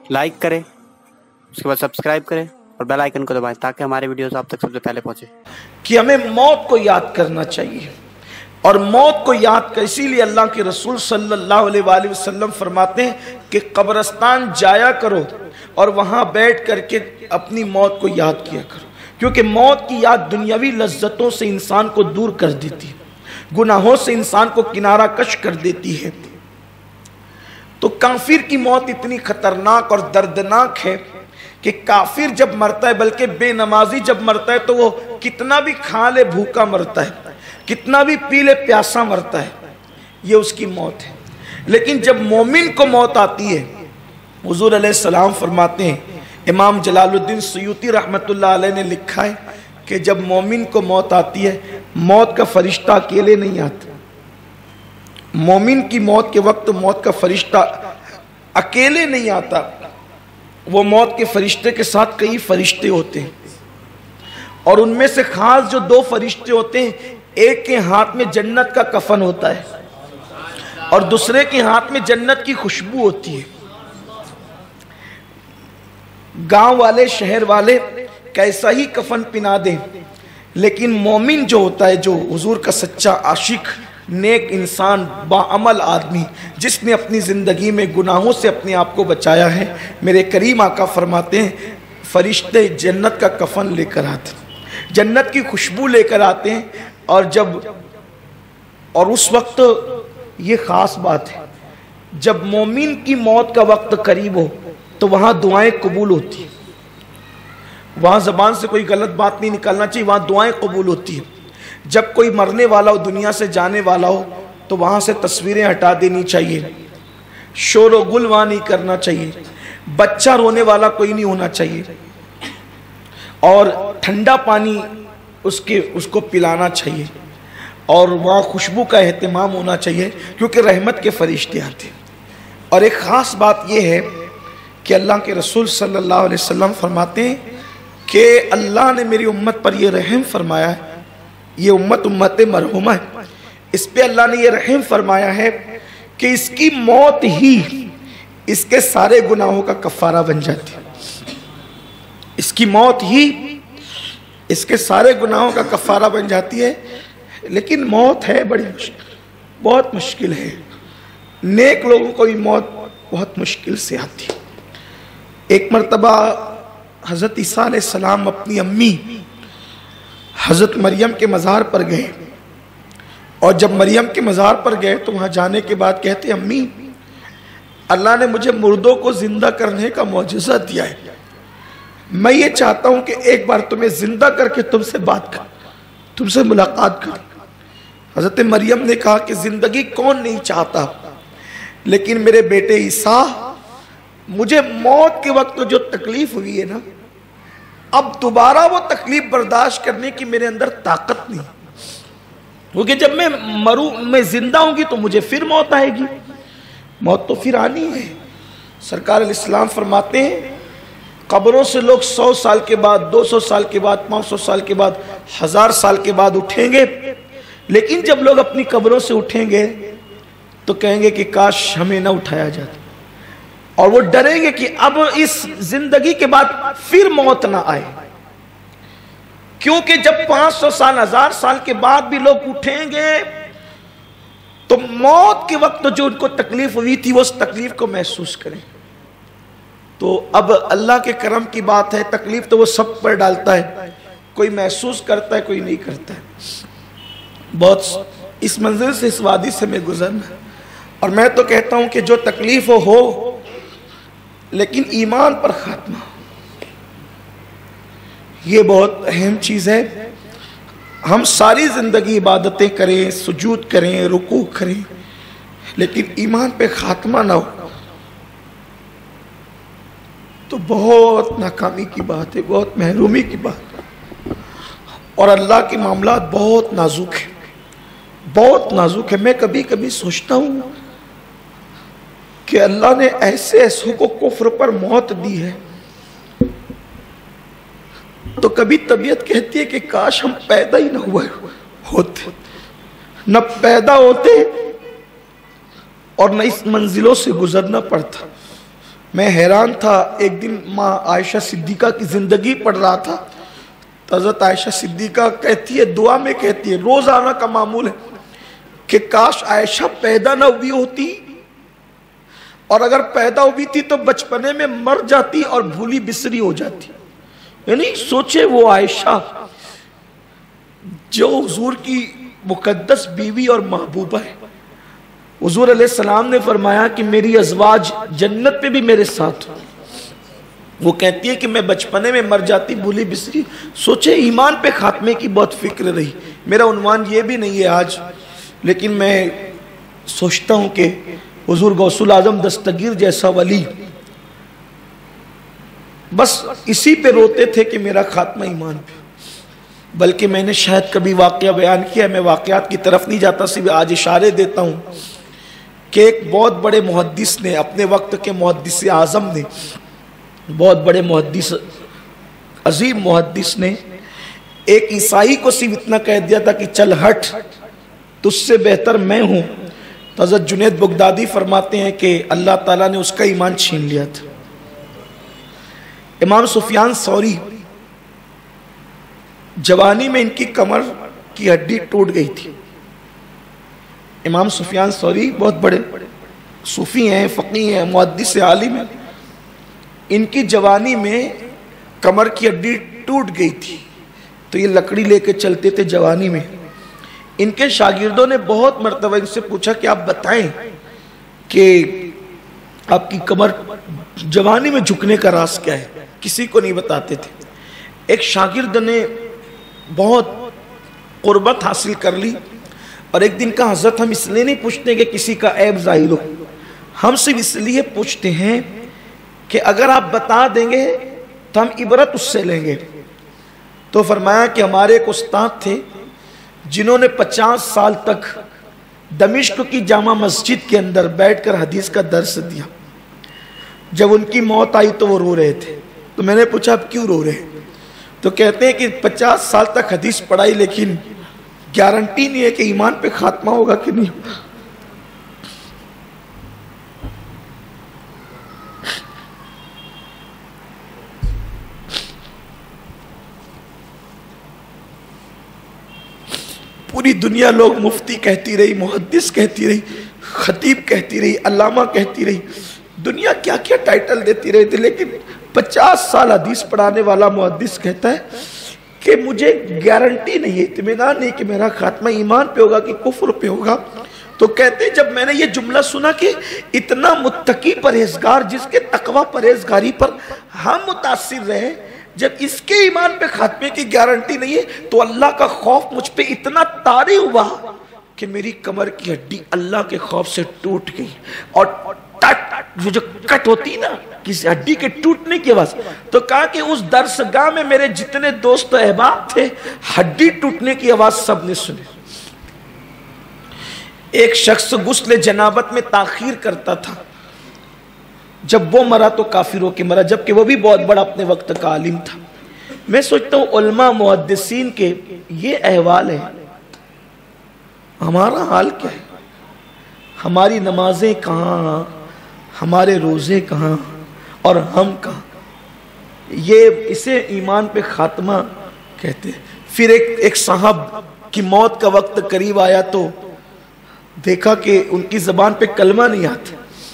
Like करें, उसके बाद सब्सक्राइब करें और बेल आइकन को दबाएं ताकि हमारे वीडियोस आप तक सबसे पहले पहुंचे। कि हमें मौत को याद करना चाहिए, और मौत को याद कर इसीलिए अल्लाह के रसूल सल्लल्लाहु अलैहि वसल्लम फरमाते हैं कि कब्रिस्तान जाया करो और वहां बैठ करके अपनी मौत को याद किया करो, क्योंकि मौत की याद दुनियावी लज्जतों से इंसान को दूर कर देती है, गुनाहों से इंसान को किनारा कश कर देती है। तो काफिर की मौत इतनी खतरनाक और दर्दनाक है कि काफिर जब मरता है, बल्कि बेनमाजी जब मरता है, तो वो कितना भी खा ले भूखा मरता है, कितना भी पी ले प्यासा मरता है, ये उसकी मौत है। लेकिन जब मोमिन को मौत आती है, हुजूर अलैहिस्सलाम फरमाते हैं, इमाम जलालुद्दीन सुयूती रहमतुल्लाह अलैह ने लिखा है कि जब मोमिन को मौत आती है, मौत का फरिश्ता अकेले नहीं आता। मोमिन की मौत के वक्त मौत का फरिश्ता अकेले नहीं आता, वो मौत के फरिश्ते के साथ कई फरिश्ते होते हैं, और उनमें से खास जो दो फरिश्ते होते हैं, एक के हाथ में जन्नत का कफन होता है और दूसरे के हाथ में जन्नत की खुशबू होती है। गांव वाले शहर वाले कैसा ही कफन पिना दें, लेकिन मोमिन जो होता है, जो हुजूर का सच्चा आशिक, नेक इंसान, बाअमल आदमी, जिसने अपनी ज़िंदगी में गुनाहों से अपने आप को बचाया है, मेरे करीम आका फरमाते हैं फरिश्ते जन्नत का कफन लेकर आते हैं, जन्नत की खुशबू लेकर आते हैं। और उस वक्त ये ख़ास बात है, जब मोमिन की मौत का वक्त करीब हो तो वहाँ दुआएं कबूल होती हैं, वहाँ ज़बान से कोई गलत बात नहीं निकलना चाहिए, वहाँ दुआएं कबूल होती हैं। जब कोई मरने वाला हो, दुनिया से जाने वाला हो, तो वहाँ से तस्वीरें हटा देनी चाहिए, शोर व गुल वहाँ नहीं करना चाहिए, बच्चा रोने वाला कोई नहीं होना चाहिए, और ठंडा पानी उसको पिलाना चाहिए, और वहाँ खुशबू का एहतमाम होना चाहिए, क्योंकि रहमत के फरिश्ते आते हैं। और एक ख़ास बात यह है कि अल्लाह के रसूल सल्लल्लाहु अलैहि वसल्लम फरमाते हैं कि अल्लाह ने मेरी उम्मत पर यह रहम फरमाया है, ये उम्मत मरहुमा है, इस पे अल्लाह ने ये रहम फरमाया है कि इसकी मौत ही इसके सारे गुनाहों का कफ़ारा बन जाती है, इसकी मौत ही इसके सारे गुनाहों का कफ़ारा बन जाती है। लेकिन मौत है बड़ी बहुत मुश्किल है, नेक लोगों को भी मौत बहुत मुश्किल से आती है। एक मरतबा हज़रत ईसा अलैहिस्सलाम अपनी अम्मी हज़रत मरियम के मज़ार पर गए, और जब मरियम के मज़ार पर गए तो वहाँ जाने के बाद कहते, अम्मी अल्लाह ने मुझे मुर्दों को ज़िंदा करने का मौजज़ा दिया है, मैं ये चाहता हूँ कि एक बार तुम्हें ज़िंदा करके तुमसे बात कर, तुमसे मुलाकात कर। हज़रत मरियम ने कहा कि ज़िंदगी कौन नहीं चाहता, लेकिन मेरे बेटे ईसा, मुझे मौत के वक्त जो तकलीफ हुई है ना, अब दोबारा वो तकलीफ बर्दाश्त करने की मेरे अंदर ताकत नहीं, क्योंकि जब मैं मरूं, मैं जिंदा होंगी तो मुझे फिर मौत आएगी, मौत तो फिर आनी है। सरकार अलैहिस्सलाम फरमाते हैं कब्रों से लोग 100 साल के बाद, 200 साल के बाद, 500 साल के बाद, 1000 साल के बाद उठेंगे, लेकिन जब लोग अपनी कब्रों से उठेंगे तो कहेंगे कि काश हमें ना उठाया जाता, और वो डरेंगे कि अब इस जिंदगी के बाद फिर मौत ना आए, क्योंकि जब 500 साल, 1000 साल के बाद भी लोग उठेंगे तो मौत के वक्त जो उनको तकलीफ हुई थी वो उस तकलीफ को महसूस करें। तो अब अल्लाह के करम की बात है, तकलीफ तो वो सब पर डालता है, कोई महसूस करता है, कोई नहीं करता है। बहुत इस मंजिल से, इस वादी से मैं गुजरना, और मैं तो कहता हूं कि जो तकलीफ हो लेकिन ईमान पर खात्मा, ये बहुत अहम चीज़ है। हम सारी ज़िंदगी इबादतें करें, सुजूद करें, रुकू करें, लेकिन ईमान पे खात्मा ना हो तो बहुत नाकामी की बात है, बहुत महरूमी की बात है। और अल्लाह के मामलात बहुत नाजुक है, बहुत नाजुक है। मैं कभी कभी सोचता हूँ कि अल्लाह ने ऐसे ऐसों को कुफ्र पर मौत दी है, तो कभी तबीयत कहती है कि काश हम पैदा ही न हुए होते, न पैदा होते और न इस मंजिलों से गुजरना पड़ता। میں حیران تھا، ایک دن ماں عائشہ صدیقہ کی زندگی پڑھ رہا تھا، حضرت عائشہ صدیقہ کہتی ہے، دعا میں کہتی ہے، روزانہ کا معمول ہے کہ کاش عائشہ پیدا نہ ہوئی ہوتی، اور اگر پیدا ہوئی تھی تو بچپنے میں مر جاتی اور بھولی بسری ہو جاتی۔ یعنی سوچے وہ عائشہ جو حضور کی مقدس بیوی اور محبوبہ ہے، حضور علیہ السلام نے فرمایا کہ میری ازواج جنت پہ بھی میرے ساتھ، وہ کہتی ہے کہ میں بچپنے میں مر جاتی بھولی بسری۔ سوچے ایمان پہ خاتمے کی بہت فکر رہی۔ میرا عنوان یہ بھی نہیں ہے آج، لیکن میں سوچتا ہوں کہ حضور غوث العظم دستگیر جیسا ولی بس اسی پہ روتے تھے کہ میرا خاتمہ ایمان پہ۔ بلکہ میں نے شاید کبھی واقعہ بیان کیا، میں واقعات کی طرف نہیں جاتا، صرف آج اشارے دیتا ہوں کہ ایک بہت بڑے محدث نے، اپنے وقت کے محدث اعظم نے، بہت بڑے محدث، عظیم محدث نے ایک عیسائی کو صرف اتنا کہہ دیا تھا کہ چل ہٹ، تجھ سے بہتر میں ہوں۔ تو حضرت جنید بغدادی فرماتے ہیں کہ اللہ تعالیٰ نے اس کا ایمان چھین لیا تھا۔ امام سفیان ثوری، جوانی میں ان کی کمر کی ہڈی ٹوٹ گئی تھی۔ امام سفیان ثوری بہت بڑے صوفی ہیں، فقیہ ہیں، محدث عالم ہیں، ان کی جوانی میں کمر کی ہڈی ٹوٹ گئی تھی، تو یہ لکڑی لے کے چلتے تھے جوانی میں۔ ان کے شاگردوں نے بہت مرتبہ ان سے پوچھا کہ آپ بتائیں کہ آپ کی کمر جوانی میں جھکنے کا راز کیا ہے، کسی کو نہیں بتاتے تھے۔ ایک شاگرد نے بہت قربت حاصل کر لی اور ایک دن کہا، حضرت ہم اس لیے نہیں پوچھتے کہ کسی کا عیب ظاہر ہو، ہم صرف اس لیے پوچھتے ہیں کہ اگر آپ بتا دیں گے تو ہم عبرت اس سے لیں گے۔ تو فرمایا کہ ہمارے ایک استاد تھے جنہوں نے 50 سال تک دمشق کی جامع مسجد کے اندر بیٹھ کر حدیث کا درس دیا۔ جب ان کی موت آئی تو وہ رو رہے تھے، تو میں نے پوچھا آپ کیوں رو رہے ہیں؟ تو کہتے ہیں کہ 50 سال تک حدیث پڑھائی لیکن گارنٹی نہیں ہے کہ ایمان پہ خاتمہ ہوگا کہ نہیں ہوگا۔ پوری دنیا لوگ مفتی کہتی رہی، محدث کہتی رہی، خطیب کہتی رہی، علامہ کہتی رہی، دنیا کیا کیا ٹائٹل دیتی رہی تھی، لیکن 50 سال حدیث پڑھانے والا محدث کہتا ہے کہ مجھے گارنٹی نہیں ہے، اطمینان نہیں کہ میرا خاتمہ ایمان پہ ہوگا کہ کفر پہ ہوگا۔ تو کہتے ہیں جب میں نے یہ جملہ سنا کہ اتنا متقی پرہیزگار جس کے تقوی پرہیزگاری پر ہم متاثر رہے، جب اس کے ایمان پہ خاتمے کی گارنٹی نہیں ہے، تو اللہ کا خوف مجھ پہ اتنا طاری ہوا کہ میری کمر کی ہڈی اللہ کے خوف سے ٹوٹ گئی، اور جو کٹ ہوتی نا کسی ہڈی کے ٹوٹنے کی آواز، تو کہا کہ اس درسگاہ میں میرے جتنے دوست و احباب تھے ہڈی ٹوٹنے کی آواز سب نے سنی۔ ایک شخص غسل جنابت میں تاخیر کرتا تھا، جب وہ مرا تو کافر ہو کے مرا، جبکہ وہ بھی بہت بڑا اپنے وقت کا عالم تھا۔ میں سوچتا ہوں علماء محدثین کے یہ احوال ہے، ہمارا حال کیا ہے؟ ہماری نمازیں کہاں، ہمارے روزے کہاں، اور ہم کہاں؟ یہ اسے ایمان پہ خاتمہ کہتے ہیں۔ پھر ایک صاحب کی موت کا وقت قریب آیا تو دیکھا کہ ان کی زبان پہ کلمہ نہیں آتا۔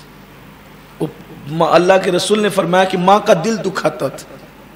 اللہ کے رسول نے فرمایا کہ ماں کا دل دکھاتا تھا۔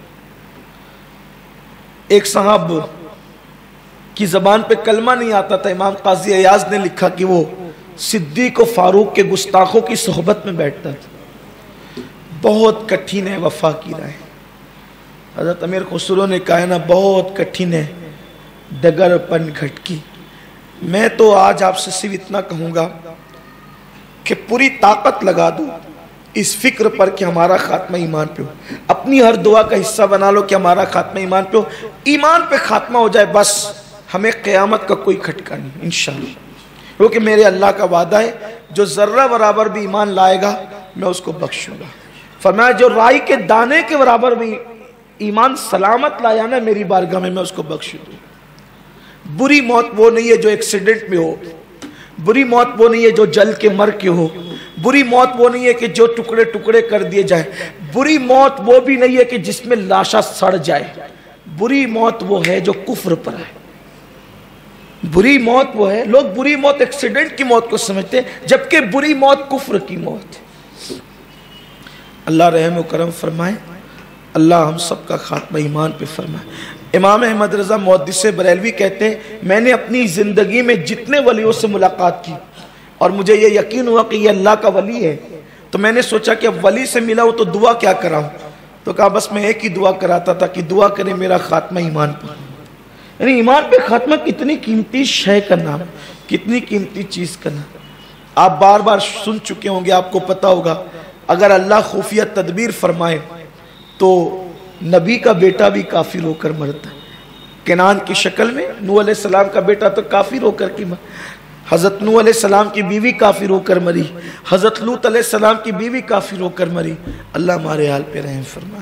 ایک صاحب کی زبان پہ کلمہ نہیں آتا تھا، امام قاضی ایاز نے لکھا کہ وہ صدیق و فاروق کے گستاخوں کی صحبت میں بیٹھتا تھا۔ بہت کٹھن ہے وفا کی راہ، حضرت امیر خسرو نے کہا نا بہت کٹھن ہے ڈگر پن گھٹکی۔ میں تو آج آپ سے صرف اتنا کہوں گا کہ پوری طاقت لگا دو اس فکر پر کہ ہمارا خاتمہ ایمان پہ ہو، اپنی ہر دعا کا حصہ بنا لو کہ ہمارا خاتمہ ایمان پہ ہو، ایمان پہ خاتمہ ہو جائے، بس ہمیں قیامت کا کوئی کھٹکا نہیں انشاءاللہ، کیونکہ میرے اللہ کا وعدہ ہے جو ذرہ برابر بھی ایمان لائے گا میں اس کو بخشوں گا۔ فرمایا جو رائی کے دانے کے برابر بھی ایمان سلامت لایا نا میری بارگاہ میں اس کو بخش دوں۔ بری موت وہ نہیں ہے جو ایکسیڈنٹ میں ہو، بری موت وہ نہیں ہے جو جل کے مر کے ہو، बुरी मौत वो नहीं है कि जो टुकड़े टुकड़े कर दिए जाए, बुरी मौत वो भी नहीं है कि जिसमें लाशा सड़ जाए, बुरी मौत वो है जो कुफ्र पर है। बुरी मौत वो है, लोग बुरी मौत एक्सीडेंट की मौत को समझते हैं, जबकि बुरी मौत कुफ्र की मौत है। अल्लाह रहम व करम फरमाए, अल्लाह हम सब का खात्मा ईमान पे फरमाए। इमाम अहमद रजा मुहद्दिस बरेलवी कहते हैं, मैंने अपनी ज़िंदगी में जितने वलियों से मुलाकात की और मुझे ये यकीन हुआ कि ये अल्लाह का वली है, तो मैंने सोचा कि अब वली से मिला हो तो दुआ क्या कराऊं। तो कहा बस मैं एक ही दुआ कराता था कि दुआ करे मेरा खात्मा ईमान पर। यानी ईमान पे खात्मा कितनी कीमती शय का नाम, कितनी कीमती चीज़ का नाम। आप बार बार सुन चुके होंगे, आपको पता होगा, अगर अल्लाह खुफिया तदबीर फरमाए तो नबी का बेटा भी काफिर होकर मरता है। केनान की शक्ल में नूह अलैहिस्सलाम का बेटा तो काफिर होकर की मर, हजरत नूह अलैहिस्सलाम की बीवी काफिर होकर मरी, हजरत लूत अलैहिस्सलाम की बीवी काफिर होकर मरी। अल्लाह हमारे हाल पे रहम फरमा।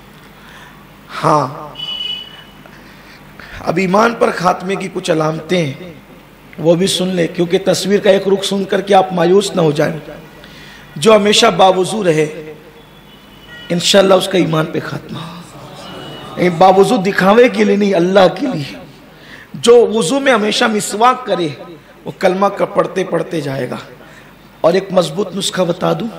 हाँ, अब ईमान पर खात्मे की कुछ अलामतें हैं, वो भी सुन ले, क्योंकि तस्वीर का एक रुख सुन करके आप मायूस ना हो जाएं। जो हमेशा बावुजू रहे इंशाअल्लाह उसका ईमान पे खात्मा, बावुजू दिखावे के लिए नहीं, अल्लाह के लिए। जो वुजू में हमेशा मिसवाक करे वो कलमा का पढ़ते पढ़ते जाएगा। और एक मजबूत नुस्खा बता दूं,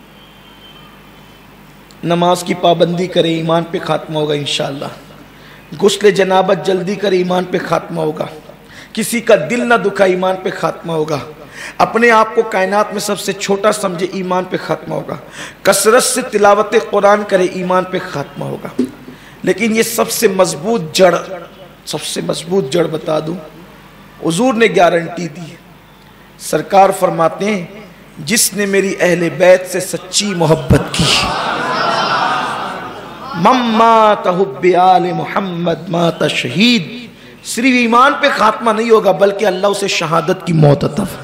नमाज की पाबंदी करे, ईमान पे खात्मा होगा इंशाअल्लाह। गुस्ल जनाबत जल्दी करे, ईमान पे खात्मा होगा। किसी का दिल ना दुखा, ईमान पे खात्मा होगा। अपने आप को कायनात में सबसे छोटा समझे, ईमान पे खात्मा होगा। कसरत से तिलावत कुरान करे, ईमान पे खात्मा होगा। लेकिन ये सबसे मजबूत जड़ बता दूं, हुजूर ने गारंटी दी है। सरकार फरमाते हैं, जिसने मेरी अहले बैत से सच्ची मोहब्बत की, मम्मा हुब्बे आले मोहम्मद माता शहीद। सिर्फ ईमान पे खात्मा नहीं होगा बल्कि अल्लाह उसे शहादत की मौत अता फरमाए।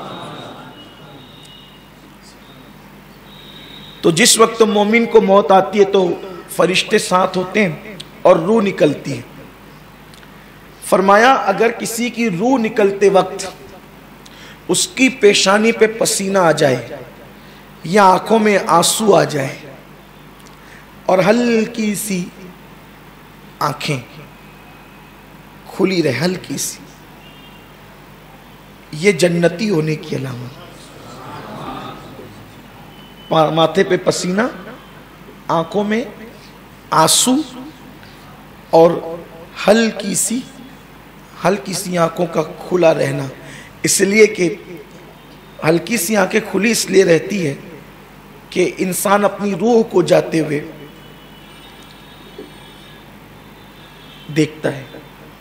तो जिस वक्त तो मोमिन को मौत आती है तो फरिश्ते साथ होते हैं और रूह निकलती है। फरमाया अगर किसी की रूह निकलते वक्त उसकी पेशानी पे पसीना आ जाए या आंखों में आंसू आ जाए और हल्की सी आंखें खुली रहे, हल्की सी, ये जन्नती होने की अलामत। माथे पे पसीना, आंखों में आंसू और हल्की सी आंखों का खुला रहना। इसलिए कि हल्की सी आंखें खुली इसलिए रहती है कि इंसान अपनी रूह को जाते हुए देखता है।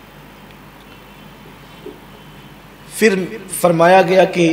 फिर फरमाया गया कि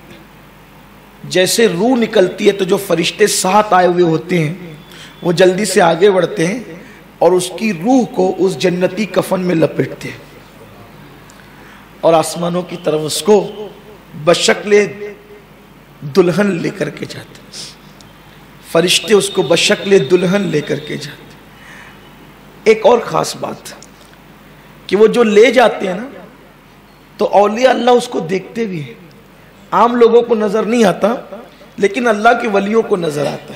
जैसे रूह निकलती है तो जो फरिश्ते साथ आए हुए होते हैं वो जल्दी से आगे बढ़ते हैं और उसकी रूह को उस जन्नती कफन में लपेटते हैं और आसमानों की तरफ उसको बशक्ले दुल्हन लेकर के जाते हैं। फरिश्ते उसको बशक्ले दुल्हन लेकर के जाते। एक और खास बात कि वो जो ले जाते हैं ना, तो औलिया अल्लाह उसको देखते भी है। आम लोगों को नजर नहीं आता, लेकिन अल्लाह के वलियों को नजर आता है।